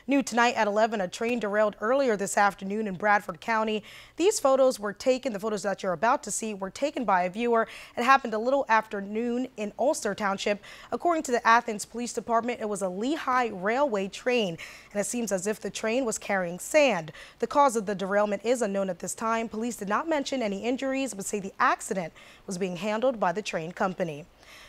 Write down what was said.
New tonight at 11, a train derailed earlier this afternoon in Bradford County. These photos were taken, the photos that you're about to see were taken by a viewer. It happened a little after noon in Ulster Township. According to the Athens Police Department, it was a Lehigh Railway train, and it seems as if the train was carrying sand. The cause of the derailment is unknown at this time. Police did not mention any injuries, but say the accident was being handled by the train company.